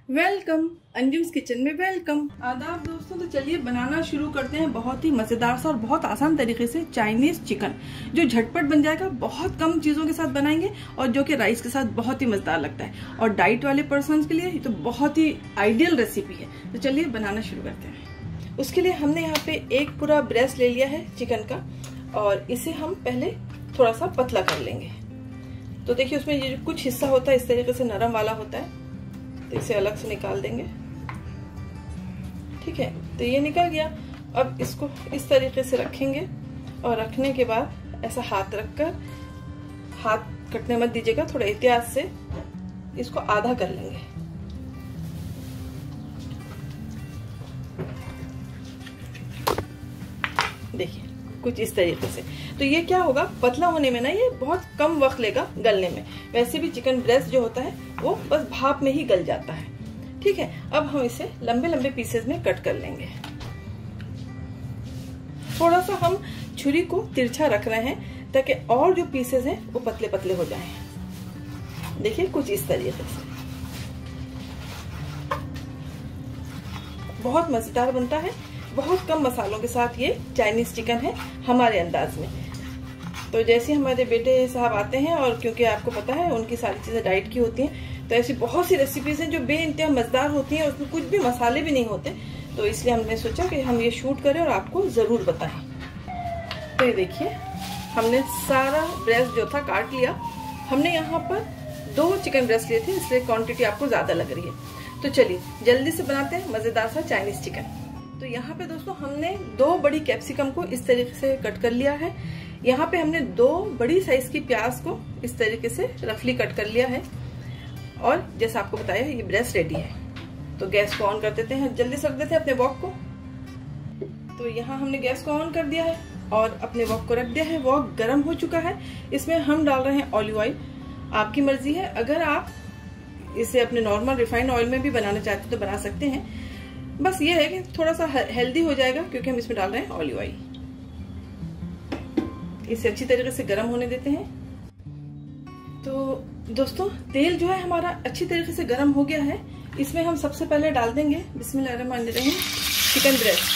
Welcome Anjum's kitchen में welcome. आदाब दोस्तों, तो चलिए बनाना शुरू करते हैं बहुत ही मजेदार सा और बहुत आसान तरीके से चाइनीज चिकन, जो झटपट बन जाएगा। बहुत कम चीजों के साथ बनाएंगे और जो कि राइस के साथ बहुत ही मजेदार लगता है और डाइट वाले पर्सन के लिए तो बहुत ही आइडियल रेसिपी है। तो चलिए बनाना शुरू करते हैं। उसके लिए हमने यहाँ पे एक पूरा ब्रेस्ट ले लिया है चिकन का और इसे हम पहले थोड़ा सा पतला कर लेंगे। तो देखिए उसमें ये जो कुछ हिस्सा होता है इस तरीके से नरम वाला होता है, तो इसे अलग से निकाल देंगे। ठीक है, तो ये निकल गया। अब इसको इस तरीके से रखेंगे और रखने के बाद ऐसा हाथ रखकर, हाथ कटने मत दीजिएगा, थोड़ा एहतियात से इसको आधा कर लेंगे। देखिए कुछ इस तरीके से। तो ये क्या होगा, पतला होने में ना ये बहुत कम वक्त लेगा गलने में। वैसे भी चिकन ब्रेस्ट जो होता है वो बस भाप में ही गल जाता है। ठीक है, अब हम इसे लंबे लंबे पीसेस में कट कर लेंगे। थोड़ा सा हम छुरी को तिरछा रख रहे हैं ताकि और जो पीसेस हैं वो पतले पतले हो जाएं। देखिए कुछ इस तरीके से बहुत मजेदार बनता है। बहुत कम मसालों के साथ ये चाइनीज चिकन है हमारे अंदाज में। तो जैसे हमारे बेटे साहब आते हैं और क्योंकि आपको पता है उनकी सारी चीजें डाइट की होती हैं, तो ऐसी बहुत सी रेसिपीज हैं जो बेइंतहा मजेदार होती हैं, उसमें कुछ भी मसाले भी नहीं होते। तो इसलिए हमने सोचा कि हम ये शूट करें और आपको जरूर बताएं। तो ये देखिए हमने सारा ब्रेस्ट जो था काट लिया। हमने यहाँ पर 2 चिकन ब्रेस्ट लिए थे, इसलिए क्वांटिटी आपको ज्यादा लग रही है। तो चलिए जल्दी से बनाते हैं मजेदार सा चाइनीज चिकन। तो यहाँ पे दोस्तों हमने 2 बड़ी कैप्सिकम को इस तरीके से कट कर लिया है। यहाँ पे हमने 2 बड़ी साइज की प्याज को इस तरीके से रफली कट कर लिया है। और जैसा आपको बताया ये ब्रेस्ट रेडी है। तो गैस को ऑन कर देते हैं, जल्दी से रख देते हैं अपने वॉक को। तो यहाँ हमने गैस को ऑन कर दिया है और अपने वॉक को रख दिया है। वॉक गर्म हो चुका है। इसमें हम डाल रहे हैं ऑलिव ऑयल। आपकी मर्जी है, अगर आप इसे अपने नॉर्मल रिफाइंड ऑयल में भी बनाना चाहते हैं तो बना सकते हैं। बस ये है कि थोड़ा सा हेल्दी हो जाएगा क्योंकि हम इसमें डाल रहे हैं ऑलिव ऑयल। इसे अच्छी तरीके से गर्म होने देते हैं। तो दोस्तों तेल जो है हमारा अच्छी तरीके से गर्म हो गया है। इसमें हम सबसे पहले डाल देंगे बिस्मिल्लाहिर्रहमानिर्रहीम चिकन ब्रेस्ट।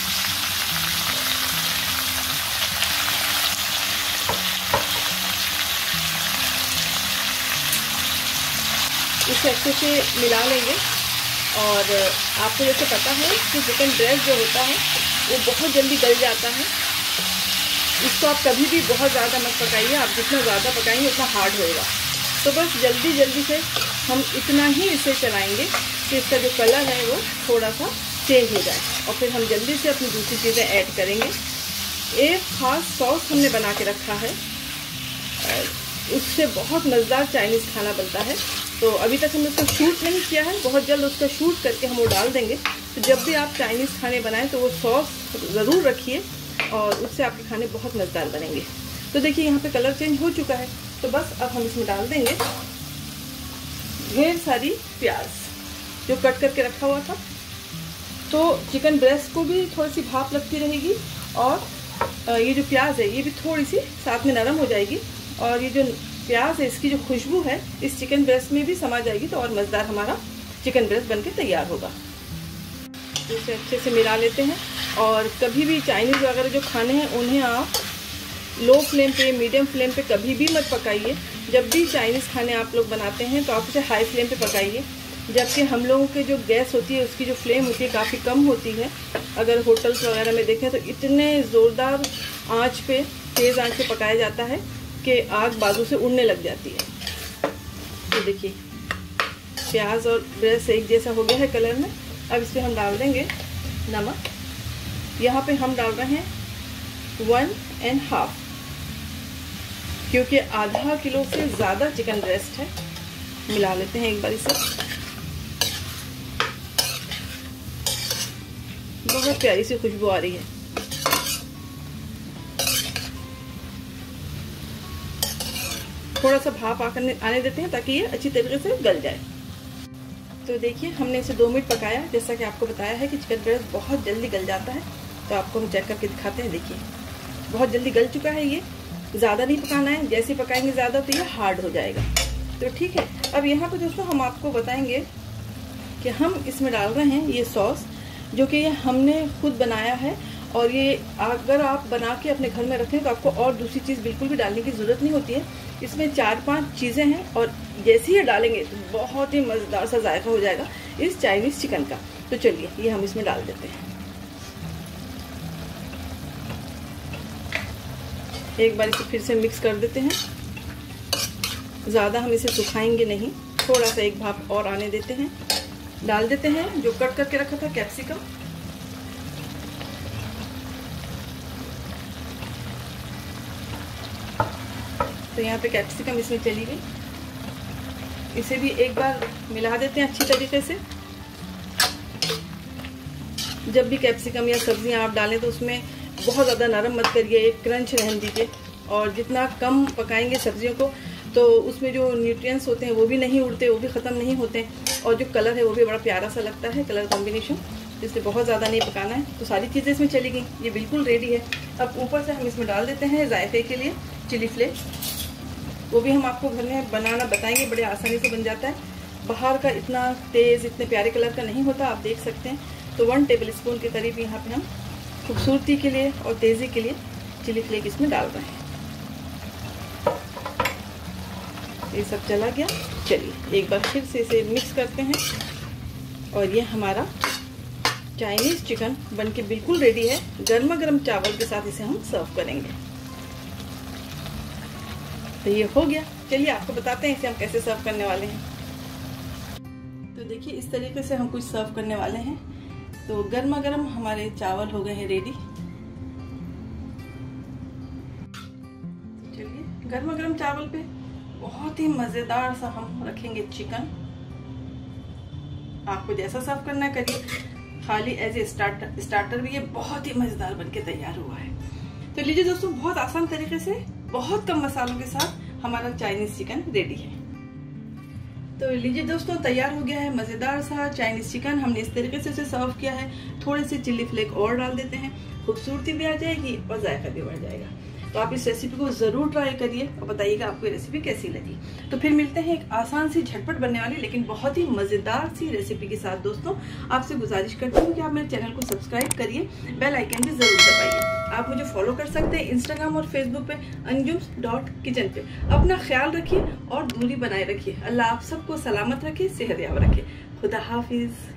इसे अच्छे से मिला लेंगे। और आपको जैसे पता है कि चिकन ब्रेस्ट जो होता है वो बहुत जल्दी गल जाता है। इसको आप कभी भी बहुत ज़्यादा मत पकाइए, आप जितना ज़्यादा पकाएंगे उतना हार्ड होएगा। तो बस जल्दी जल्दी से हम इतना ही इसे चलाएंगे कि इसका जो कलर है वो थोड़ा सा चेंज हो जाए और फिर हम जल्दी से अपनी दूसरी चीज़ें ऐड करेंगे। एक खास सॉस हमने बना के रखा है, उससे बहुत मज़ेदार चाइनीज़ खाना बनता है। तो अभी तक हमने उसको शूट नहीं किया है, बहुत जल्द उसका शूट करके हम वो डाल देंगे। तो जब भी आप चाइनीज़ खाने बनाएं तो वो सॉस ज़रूर रखिए और उससे आपके खाने बहुत मज़ेदार बनेंगे। तो देखिए यहाँ पे कलर चेंज हो चुका है। तो बस अब हम इसमें डाल देंगे ढेर सारी प्याज जो कट करके रखा हुआ था। तो चिकन ब्रेस्ट को भी थोड़ी सी भाप लगती रहेगी और ये जो प्याज है ये भी थोड़ी सी साथ में नरम हो जाएगी और ये जो प्याज है इसकी जो खुशबू है इस चिकन ब्रेस्ट में भी समा जाएगी। तो और मज़ेदार हमारा चिकन ब्रेस्ट बनके तैयार होगा। इसे अच्छे से मिला लेते हैं। और कभी भी चाइनीज़ वगैरह जो खाने हैं उन्हें आप लो फ्लेम पे, मीडियम फ्लेम पे कभी भी मत पकाइए। जब भी चाइनीज़ खाने आप लोग बनाते हैं तो आप उसे हाई फ्लेम पे पकाइए, जबकि हम लोगों के जो गैस होती है उसकी जो फ्लेम होती है काफ़ी कम होती है। अगर होटल्स वगैरह में देखें तो इतने ज़ोरदार आँच पे, तेज़ आँच पे पकाया जाता है कि आग बाजू से उड़ने लग जाती है। तो देखिए प्याज और ब्रेस्ट एक जैसा हो गया है कलर में। अब इसमें हम डाल देंगे नमक। यहाँ पे हम डाल रहे हैं 1.5, क्योंकि आधा किलो से ज़्यादा चिकन ब्रेस्ट है। मिला लेते हैं एक बार इसे। बहुत प्यारी सी खुशबू आ रही है। थोड़ा सा भाप आने देते हैं ताकि ये अच्छी तरीके से गल जाए। तो देखिए हमने इसे 2 मिनट पकाया। जैसा कि आपको बताया है कि चिकन ब्रेस्ट बहुत जल्दी गल जाता है। तो आपको हम चेक करके दिखाते हैं। देखिए बहुत जल्दी गल चुका है। ये ज़्यादा नहीं पकाना है, जैसे पकाएंगे ज़्यादा तो ये हार्ड हो जाएगा। तो ठीक है, अब यहाँ पे दोस्तों हम आपको बताएंगे कि हम इसमें डाल रहे हैं ये सॉस, जो कि ये हमने खुद बनाया है। और ये अगर आप बना के अपने घर में रखें तो आपको और दूसरी चीज़ बिल्कुल भी डालने की ज़रूरत नहीं होती है। इसमें 4-5 चीज़ें हैं और जैसे ही ये डालेंगे तो बहुत ही मज़ेदार सा जायका हो जाएगा इस चाइनीज़ चिकन का। तो चलिए ये हम इसमें डाल देते हैं। एक बार इसे फिर से मिक्स कर देते हैं। ज़्यादा हम इसे सुखाएंगे नहीं, थोड़ा सा एक भाप और आने देते हैं। डाल देते हैं जो कट करके रखा था कैप्सिकम। तो यहाँ पे कैप्सिकम इसमें चली गई। इसे भी एक बार मिला देते हैं अच्छी तरीके से। जब भी कैप्सिकम या सब्जियां आप डालें तो उसमें बहुत ज़्यादा नरम मत करिए, एक क्रंच रहने दीजिए। और जितना कम पकाएंगे सब्जियों को तो उसमें जो न्यूट्रिएंट्स होते हैं वो भी नहीं उड़ते, वो भी ख़त्म नहीं होते। और जो कलर है वो भी बड़ा प्यारा सा लगता है, कलर कॉम्बिनेशन। इसलिए बहुत ज़्यादा नहीं पकाना है। तो सारी चीज़ें इसमें चली गई, ये बिल्कुल रेडी है। अब ऊपर से हम इसमें डाल देते हैं जायके के लिए चिली फ्लेक्स। वो भी हम आपको घर में बनाना बताएंगे, बड़े आसानी से बन जाता है। बाहर का इतना तेज़, इतने प्यारे कलर का नहीं होता, आप देख सकते हैं। तो 1 टेबल स्पून के करीब यहाँ पे हम खूबसूरती के लिए और तेज़ी के लिए चिली फ्लेक्स इसमें डाल रहे हैं। ये सब चला गया। चलिए एक बार फिर से इसे मिक्स करते हैं और ये हमारा चाइनीज़ चिकन बनके बिल्कुल रेडी है। गर्मा गर्म चावल के साथ इसे हम सर्व करेंगे। तो ये हो गया। चलिए आपको बताते हैं इसे हम कैसे सर्व करने वाले हैं। तो देखिए इस तरीके से हम कुछ सर्व करने वाले हैं। तो गर्मा गर्म हमारे चावल हो गए हैं रेडी। चलिए गर्मा गर्म चावल पे बहुत ही मज़ेदार सा हम रखेंगे चिकन। आपको जैसा सर्व करना है करिए, खाली एज ए स्टार्टर भी ये बहुत ही मज़ेदार बनके तैयार हुआ है। तो लीजिए दोस्तों, बहुत आसान तरीके से बहुत कम मसालों के साथ हमारा चाइनीज़ चिकन रेडी है। तो लीजिए दोस्तों, तैयार हो गया है मज़ेदार सा चाइनीज़ चिकन। हमने इस तरीके से उसे सर्व किया है। थोड़े से चिली फ्लेक और डाल देते हैं, खूबसूरती भी आ जाएगी और जायका भी बढ़ जाएगा। तो आप इस रेसिपी को ज़रूर ट्राई करिए और बताइएगा आपको ये रेसिपी कैसी लगी। तो फिर मिलते हैं एक आसान सी, झटपट बनने वाली लेकिन बहुत ही मज़ेदार सी रेसिपी के साथ। दोस्तों आपसे गुजारिश करती हूँ कि आप मेरे चैनल को सब्सक्राइब करिए, बेल आइकन भी ज़रूर दबाइए। आप मुझे फॉलो कर सकते हैं इंस्टाग्राम और फेसबुक पे अंजुम्स.किचन पे। अपना ख्याल रखिए और दूरी बनाए रखिए। अल्लाह आप सबको सलामत रखे, सेहत याब रखे। खुदा हाफिज़।